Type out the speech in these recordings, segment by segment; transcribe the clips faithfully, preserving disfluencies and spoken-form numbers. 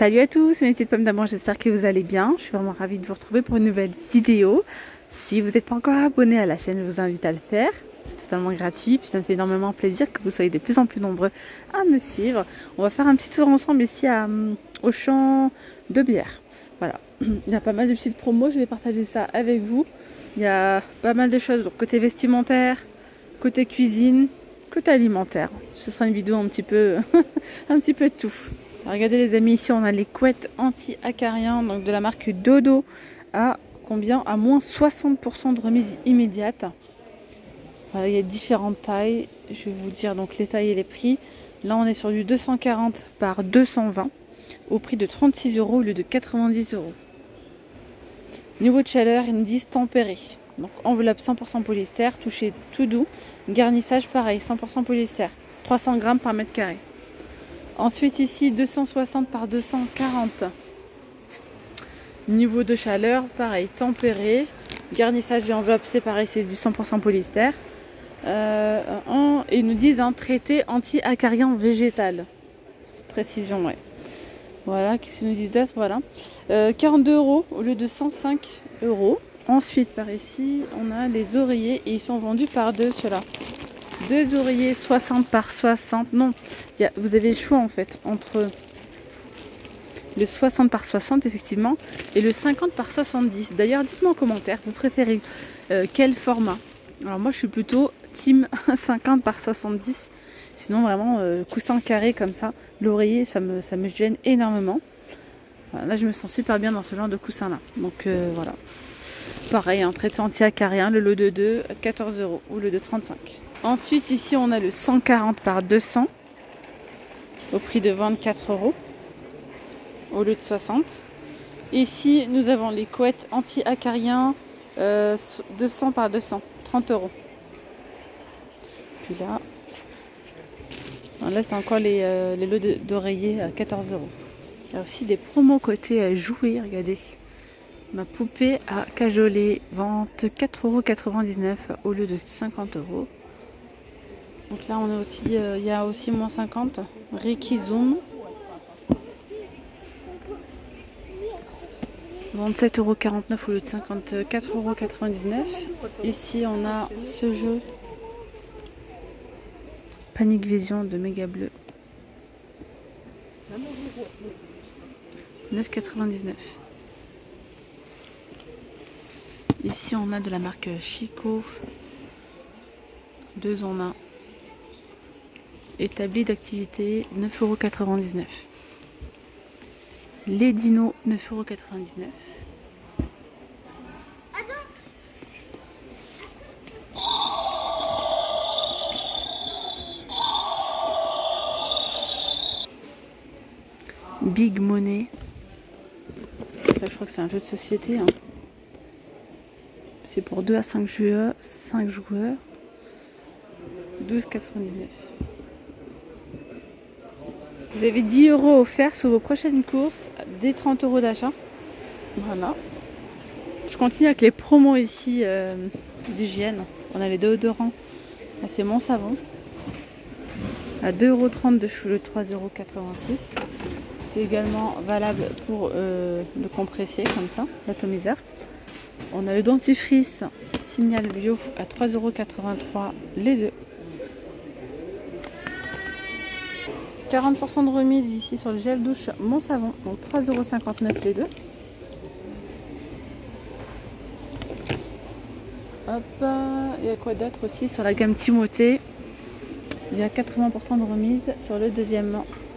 Salut à tous, mes petites pommes d'amour, j'espère que vous allez bien. Je suis vraiment ravie de vous retrouver pour une nouvelle vidéo. Si vous n'êtes pas encore abonné à la chaîne, je vous invite à le faire. C'est totalement gratuit, puis ça me fait énormément plaisir que vous soyez de plus en plus nombreux à me suivre. On va faire un petit tour ensemble ici à, au champ de bière. Voilà, il y a pas mal de petites promos, je vais partager ça avec vous. Il y a pas mal de choses, donc côté vestimentaire, côté cuisine, côté alimentaire. Ce sera une vidéo un petit peu, un petit peu de tout. Alors, regardez les amis, ici on a les couettes anti-acariens, donc de la marque Dodo, à combien? À moins soixante pour cent de remise immédiate. Voilà, il y a différentes tailles, je vais vous dire donc les tailles et les prix. Là on est sur du deux cent quarante par deux cent vingt, au prix de trente-six euros au lieu de quatre-vingt-dix euros. Niveau de chaleur, ils nous disent tempéré. Donc enveloppe cent pour cent polyester, toucher tout doux, garnissage pareil, cent pour cent polyester, trois cents grammes par mètre carré. Ensuite ici deux cent soixante par deux cent quarante. Niveau de chaleur, pareil, tempéré. Garnissage et enveloppe, c'est pareil, c'est du cent pour cent polyester. Euh, en, et ils nous disent un traité anti-acarien végétal. Petite précision, ouais. Voilà, qu'est-ce qu'ils nous disent d'autre? Voilà. Euh, quarante-deux euros au lieu de cent cinq euros. Ensuite, par ici, on a les oreillers et ils sont vendus par deux, ceux-là. Deux oreillers soixante par soixante. Non, y a, vous avez le choix en fait entre le soixante par soixante effectivement et le cinquante par soixante-dix. D'ailleurs, dites-moi en commentaire, vous préférez euh, quel format? Alors moi, je suis plutôt team cinquante par soixante-dix. Sinon, vraiment, euh, coussin carré comme ça, l'oreiller, ça me, ça me gêne énormément. Voilà, là, je me sens super bien dans ce genre de coussin-là. Donc euh, voilà. Pareil, un traité anti-acarien, le lot de deux, quatorze euros au lieu de trente-cinq. Ensuite, ici, on a le cent quarante par deux cents au prix de vingt-quatre euros au lieu de soixante. Ici, nous avons les couettes anti-acariens euh, deux cents par deux cents, trente euros. Puis là, là c'est encore les, euh, les lots d'oreillers à quatorze euros. Il y a aussi des promos côté euh, jouets, regardez. Ma poupée à cajoler, vente quatre euros quatre-vingt-dix-neuf au lieu de cinquante euros. Donc là, on a aussi, euh, il y a aussi moins cinquante. Reiki Zoom. vingt-sept euros quarante-neuf au lieu de cinquante-quatre euros quatre-vingt-dix-neuf. Ici, on a ce jeu. Panic Vision de Méga Bleu. neuf euros quatre-vingt-dix-neuf. Ici, on a de la marque Chico. Deux en un. Établi d'activité, neuf euros quatre-vingt-dix-neuf. Les dinos, neuf euros quatre-vingt-dix-neuf. Big Money. Ça, je crois que c'est un jeu de société. Hein. C'est pour deux à cinq joueurs. cinq joueurs. douze euros quatre-vingt-dix-neuf. Vous avez dix euros offerts sur vos prochaines courses, des trente euros d'achat. Voilà. Je continue avec les promos ici euh, d'hygiène. On a les déodorants. Là, c'est mon savon. À deux euros trente-deux le trois euros quatre-vingt-six. C'est également valable pour euh, le compressé, comme ça, l'atomiseur. On a le dentifrice Signal Bio à trois euros quatre-vingt-trois les deux. quarante pour cent de remise ici sur le gel douche Mon Savon, donc trois euros cinquante-neuf les deux. Hop, il y a quoi d'autre aussi sur la gamme Timothée? Il y a quatre-vingts pour cent de remise sur le deuxième.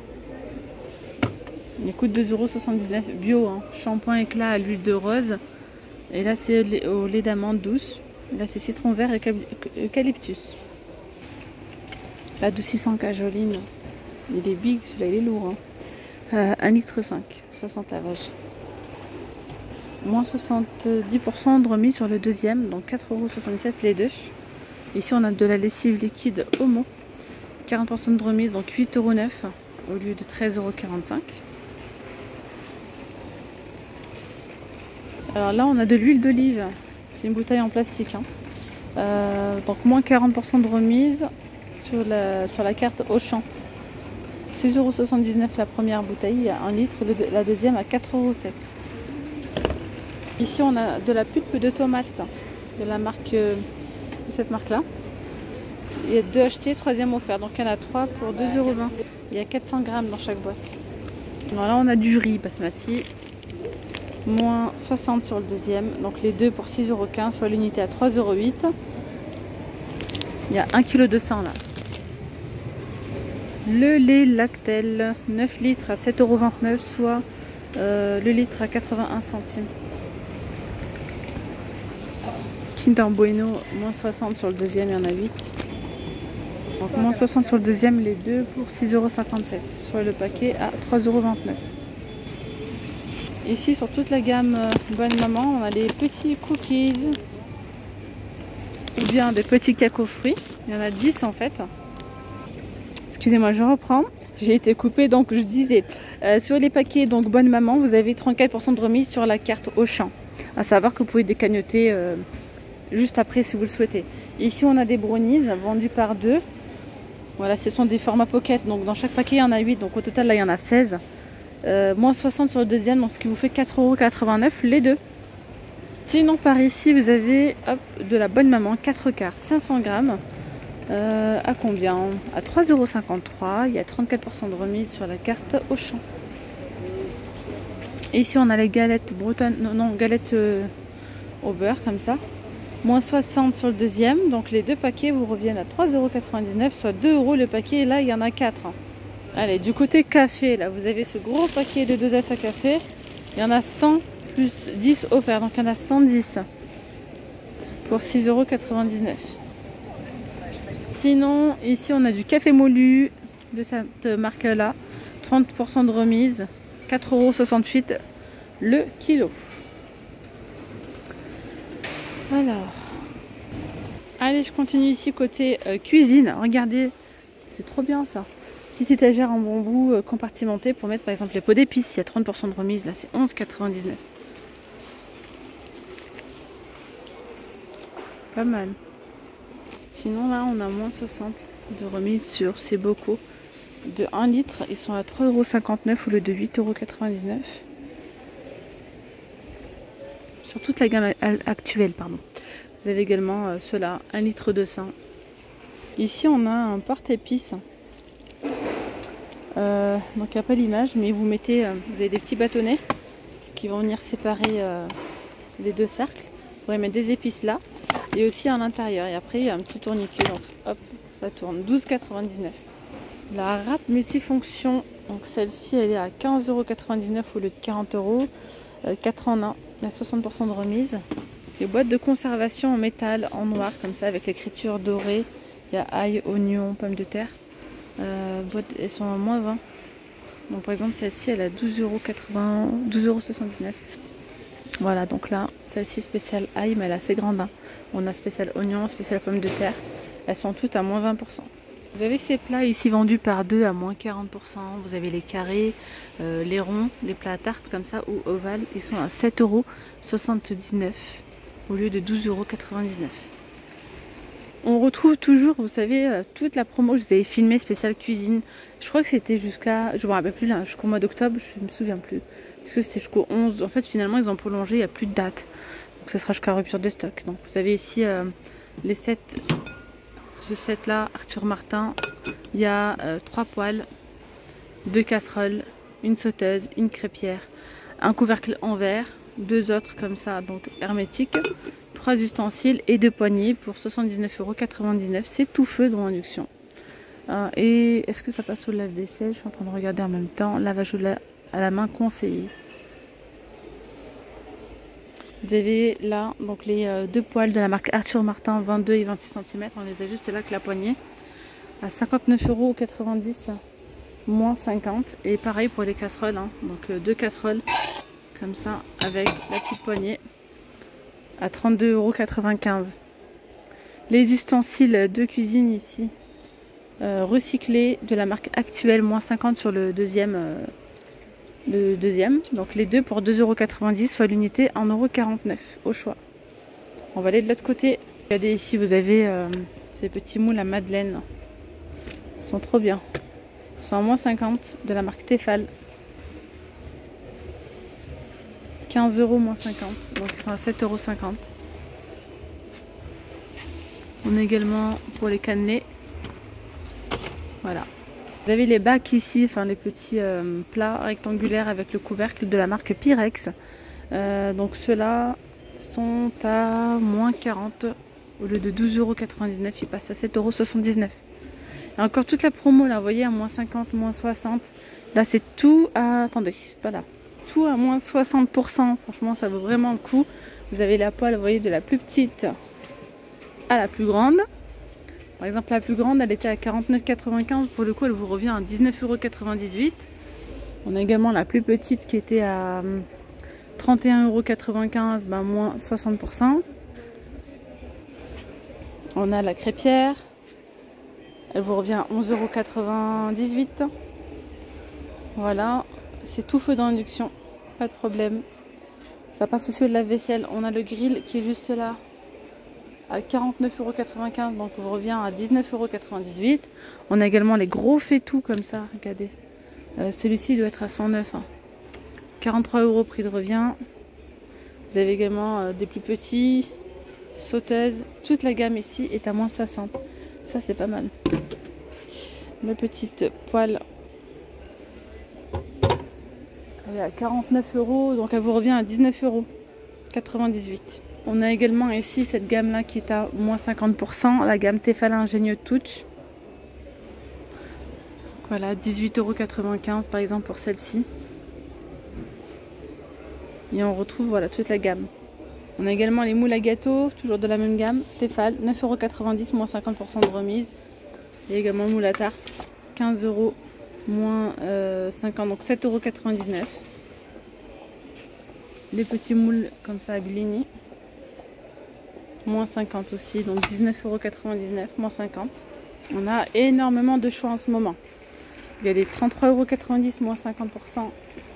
Il coûte deux euros soixante-dix-neuf bio, hein. Shampoing éclat à l'huile de rose. Et là c'est au lait d'amande douce. Là c'est citron vert et eucalyptus. L'adoucissant cajoline. Il est big, celui-là il est lourd. Hein. Euh, un litre cinq, soixante lavages. Moins soixante-dix pour cent de remise sur le deuxième, donc quatre euros soixante-dix-sept les deux. Ici on a de la lessive liquide Omo. quarante pour cent de remise, donc huit euros neuf au lieu de treize euros quarante-cinq. Alors là on a de l'huile d'olive. C'est une bouteille en plastique. Hein. Euh, donc moins quarante pour cent de remise sur la, sur la carte Auchan. six euros soixante-dix-neuf la première bouteille, un litre, la deuxième à quatre euros sept. Ici on a de la pulpe de tomate de la marque, de cette marque là. Il y a deux achetés, troisième offert, donc il y en a trois pour deux euros vingt. Il y a quatre cents grammes dans chaque boîte. Alors là on a du riz basmati, moins soixante sur le deuxième, donc les deux pour six euros quinze, soit l'unité à trois euros huit. Il y a un virgule deux kilos là. Le lait Lactel, neuf litres à sept euros vingt-neuf, soit euh, le litre à quatre-vingt-un centimes. Kinder Bueno, moins soixante sur le deuxième, il y en a huit. Donc moins soixante sur le deuxième, les deux pour six euros cinquante-sept, soit le paquet à trois euros vingt-neuf. Ici sur toute la gamme Bonne Maman, on a les petits cookies ou bien des petits cacao fruits. Il y en a dix en fait. Excusez-moi, je reprends. J'ai été coupée, donc je disais euh, sur les paquets donc Bonne Maman, vous avez trente-quatre pour cent de remise sur la carte Auchan. À savoir que vous pouvez décagnoter euh, juste après si vous le souhaitez. Ici on a des brownies vendus par deux. Voilà, ce sont des formats pocket, donc dans chaque paquet il y en a huit, donc au total là il y en a seize. Euh, moins soixante sur le deuxième, donc ce qui vous fait quatre euros quatre-vingt-neuf les deux. Sinon par ici vous avez hop, de la Bonne Maman quatre quarts, cinq cents grammes. Euh, à combien? À trois euros cinquante-trois. Il y a trente-quatre pour cent de remise sur la carte Auchan. Et ici on a les galettes bretonnes, non, non galettes euh, au beurre comme ça. Moins soixante sur le deuxième, donc les deux paquets vous reviennent à trois euros quatre-vingt-dix-neuf, soit deux euros le paquet, et là il y en a quatre. Allez, du côté café, là vous avez ce gros paquet de dosettes à café, il y en a cent plus dix offerts, donc il y en a cent dix pour six euros quatre-vingt-dix-neuf. Sinon, ici on a du café moulu de cette marque là, trente pour cent de remise, quatre euros soixante-huit le kilo. Alors, allez, je continue ici côté euh, cuisine. Regardez, c'est trop bien ça. Petite étagère en bambou euh, compartimentée pour mettre par exemple les pots d'épices. Il y a trente pour cent de remise, là c'est onze euros quatre-vingt-dix-neuf. Pas mal. Sinon là on a moins soixante de remise sur ces bocaux de un litre. Ils sont à trois euros cinquante-neuf au lieu de huit euros quatre-vingt-dix-neuf. Sur toute la gamme actuelle, pardon. Vous avez également euh, ceux-là, un litre de cent. Ici, on a un porte-épices. Euh, donc, il n'y a pas l'image, mais vous mettez, euh, vous avez des petits bâtonnets qui vont venir séparer euh, les deux cercles. Vous pourrez mettre des épices là et aussi à l'intérieur. Et après, il y a un petit tourniquet. Donc, hop, ça tourne. douze euros quatre-vingt-dix-neuf. La râpe multifonction, donc celle-ci, elle est à quinze euros quatre-vingt-dix-neuf au lieu de quarante euros. Euh, quatre en un. Il y a soixante pour cent de remise. Les boîtes de conservation en métal, en noir, comme ça, avec l'écriture dorée. Il y a ail, oignon, pommes de terre. Euh, boîtes, elles sont à moins vingt. Donc, par exemple, celle-ci, elle a douze euros quatre-vingts, douze euros soixante-dix-neuf. Voilà, donc là, celle-ci spéciale ail, mais elle est assez grande. Hein. On a spécial oignon, spécial pommes de terre. Elles sont toutes à moins vingt pour cent. Vous avez ces plats ici vendus par deux à moins quarante pour cent. Vous avez les carrés, euh, les ronds, les plats à tarte comme ça ou ovales. Ils sont à sept euros soixante-dix-neuf au lieu de douze euros quatre-vingt-dix-neuf. On retrouve toujours, vous savez, toute la promo que je vous avais filmée spéciale cuisine. Je crois que c'était jusqu'à, je ne me rappelle plus là, jusqu'au mois d'octobre, je ne me souviens plus. Parce que c'était jusqu'au onze. En fait, finalement, ils ont prolongé, il n'y a plus de date. Donc, ce sera jusqu'à rupture des stocks. Donc, vous avez ici euh, les sets. Ce set là, Arthur Martin, il y a euh, trois poêles, deux casseroles, une sauteuse, une crêpière, un couvercle en verre, deux autres comme ça, donc hermétiques, trois ustensiles et deux poignées pour soixante-dix-neuf euros quatre-vingt-dix-neuf. C'est tout feu dans l'induction. Euh, et est-ce que ça passe au lave-vaisselle? Je suis en train de regarder en même temps. Lavage à la main conseillé. Vous avez là donc les euh, deux poêles de la marque Arthur Martin, vingt-deux et vingt-six centimètres. On les a juste là que la poignée à cinquante-neuf euros quatre-vingt-dix, moins cinquante. Et pareil pour les casseroles, hein. Donc euh, deux casseroles comme ça avec la petite poignée à trente-deux euros quatre-vingt-quinze. Les ustensiles de cuisine ici euh, recyclés de la marque Actuelle, moins cinquante sur le deuxième. Euh, Le deuxième, donc les deux pour deux euros quatre-vingt-dix, soit l'unité un euro quarante-neuf au choix. On va aller de l'autre côté. Regardez ici, vous avez euh, ces petits moules à madeleine. Ils sont trop bien. sont à moins cinquante de la marque Tefal. quinze euros moins cinquante, donc ils sont à sept euros cinquante. On a également pour les cannelés. Voilà. Vous avez les bacs ici, enfin les petits euh, plats rectangulaires avec le couvercle de la marque Pyrex. Euh, donc ceux-là sont à moins quarante. Au lieu de douze euros quatre-vingt-dix-neuf, ils passent à sept euros soixante-dix-neuf. Et encore toute la promo là, vous voyez, à moins cinquante, moins soixante. Là c'est tout à... Attendez, c'est pas là. Tout à moins soixante pour cent. Franchement, ça vaut vraiment le coup. Vous avez la poêle, vous voyez, de la plus petite à la plus grande. Par exemple, la plus grande, elle était à quarante-neuf euros quatre-vingt-quinze. Pour le coup, elle vous revient à dix-neuf euros quatre-vingt-dix-huit. On a également la plus petite qui était à trente et un euros quatre-vingt-quinze, bah, moins soixante pour cent. On a la crêpière. Elle vous revient à onze euros quatre-vingt-dix-huit. Voilà. C'est tout feu d'induction. Pas de problème. Ça passe aussi au lave-vaisselle. On a le grill qui est juste là. À quarante-neuf euros quatre-vingt-quinze, donc on revient à dix-neuf euros quatre-vingt-dix-huit. On a également les gros faitous comme ça, regardez. Euh, Celui-ci doit être à cent neuf. Hein. quarante-trois euros prix de revient. Vous avez également euh, des plus petits, sauteuses. Toute la gamme ici est à moins soixante. Ça c'est pas mal. La petite poêle, elle est à quarante-neuf euros, donc elle vous revient à dix-neuf euros quatre-vingt-dix-huit. On a également ici cette gamme là qui est à moins cinquante pour cent, la gamme Tefal Ingenieux Touch. Voilà, dix-huit euros quatre-vingt-quinze par exemple pour celle-ci. Et on retrouve voilà toute la gamme. On a également les moules à gâteau, toujours de la même gamme, Tefal, neuf euros quatre-vingt-dix, moins cinquante pour cent de remise. Et également moule à tarte, quinze euros, moins euh, cinquante, donc sept euros quatre-vingt-dix-neuf. Les petits moules comme ça à Bligny. Moins cinquante aussi, donc dix-neuf euros quatre-vingt-dix-neuf, moins cinquante. On a énormément de choix en ce moment. Il y a les trente-trois euros quatre-vingt-dix, moins cinquante pour cent.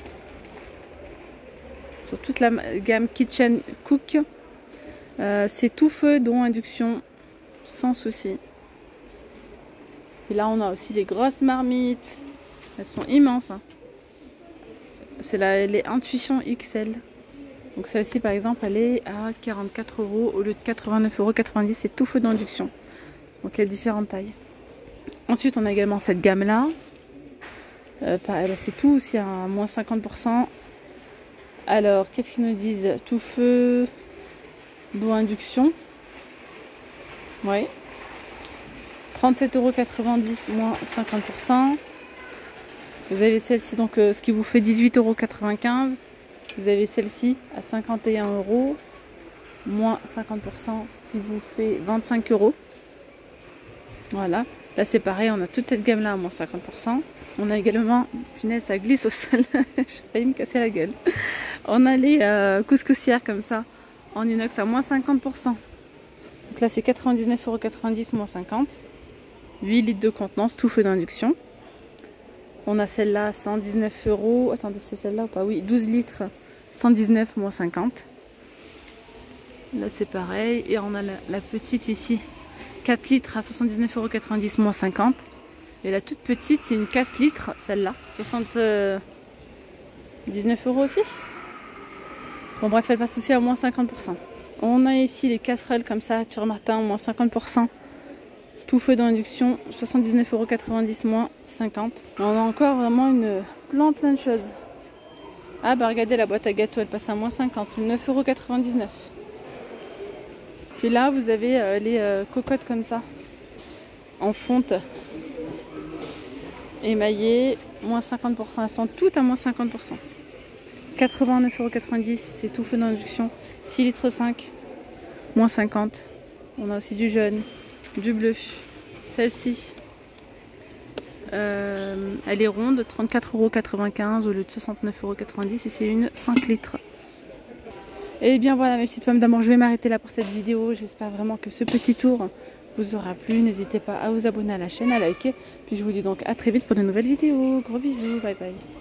Sur toute la gamme Kitchen Cook. Euh, c'est tout feu, dont induction, sans souci. Et là, on a aussi les grosses marmites. Elles sont immenses. Hein. C'est les Intuition X L. Donc celle-ci par exemple elle est à quarante-quatre euros au lieu de quatre-vingt-neuf euros quatre-vingt-dix, c'est tout feu d'induction. Donc il y a différentes tailles. Ensuite on a également cette gamme là. Euh, c'est tout aussi à moins cinquante pour cent. Alors qu'est-ce qu'ils nous disent? Tout feu d'eau induction. Oui. trente-sept euros quatre-vingt-dix moins cinquante pour cent. Vous avez celle-ci donc euh, ce qui vous fait dix-huit euros quatre-vingt-quinze. Vous avez celle-ci à cinquante et un euros, moins cinquante pour cent, ce qui vous fait vingt-cinq euros. Voilà, là c'est pareil, on a toute cette gamme là à moins cinquante pour cent. On a également, punaise, ça glisse au sol, j'ai failli me casser la gueule. On a les euh, couscoussières comme ça, en inox à moins cinquante pour cent. Donc là c'est quatre-vingt-dix-neuf euros quatre-vingt-dix, moins cinquante. huit litres de contenance, tout feu d'induction. On a celle-là à cent dix-neuf euros. Attendez, c'est celle-là ou pas? Oui, douze litres, cent dix-neuf moins cinquante. Là, c'est pareil. Et on a la, la petite ici, quatre litres à soixante-dix-neuf euros quatre-vingt-dix moins cinquante. Et la toute petite, c'est une quatre litres, celle-là, soixante-dix-neuf euros aussi. Bon, bref, elle passe aussi à moins cinquante pour cent. On a ici les casseroles comme ça, Turmartin, moins cinquante pour cent. Tout feu d'induction, soixante-dix-neuf euros quatre-vingt-dix moins cinquante. On a encore vraiment une plein plein de choses. Ah bah regardez, la boîte à gâteau, elle passe à moins cinquante, neuf euros quatre-vingt-dix-neuf. Puis là vous avez euh, les euh, cocottes comme ça, en fonte, émaillées, moins cinquante pour cent. Elles sont toutes à moins cinquante pour cent. quatre-vingt-neuf euros quatre-vingt-dix, c'est tout feu d'induction, six litres cinq, moins cinquante. On a aussi du jaune, du bleu. Celle-ci, euh, elle est ronde, trente-quatre euros quatre-vingt-quinze au lieu de soixante-neuf euros quatre-vingt-dix, et c'est une cinq litres. Et bien voilà mes petites pommes d'amour, je vais m'arrêter là pour cette vidéo. J'espère vraiment que ce petit tour vous aura plu. N'hésitez pas à vous abonner à la chaîne, à liker. Puis je vous dis donc à très vite pour de nouvelles vidéos. Gros bisous, bye bye.